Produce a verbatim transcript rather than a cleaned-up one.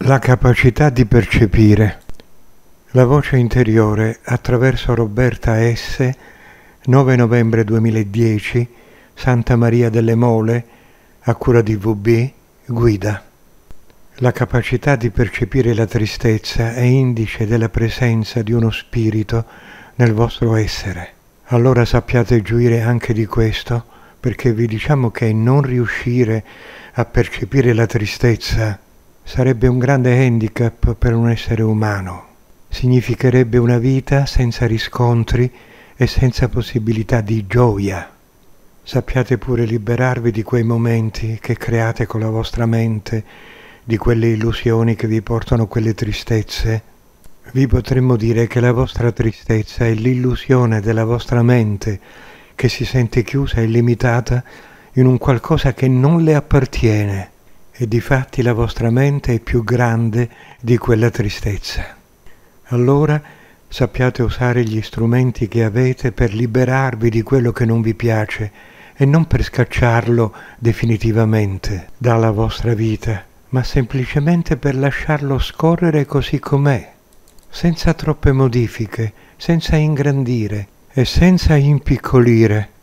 La capacità di percepire. La voce interiore attraverso Roberta S., nove novembre duemiladieci, Santa Maria delle Mole, a cura di V B, guida. La capacità di percepire la tristezza è indice della presenza di uno spirito nel vostro essere. Allora sappiate gioire anche di questo, perché vi diciamo che non riuscire a percepire la tristezza sarebbe un grande handicap per un essere umano. Significherebbe una vita senza riscontri e senza possibilità di gioia. Sappiate pure liberarvi di quei momenti che create con la vostra mente, di quelle illusioni che vi portano quelle tristezze. Vi potremmo dire che la vostra tristezza è l'illusione della vostra mente che si sente chiusa e limitata in un qualcosa che non le appartiene. E difatti la vostra mente è più grande di quella tristezza. Allora sappiate usare gli strumenti che avete per liberarvi di quello che non vi piace e non per scacciarlo definitivamente dalla vostra vita, ma semplicemente per lasciarlo scorrere così com'è, senza troppe modifiche, senza ingrandire e senza impiccolire,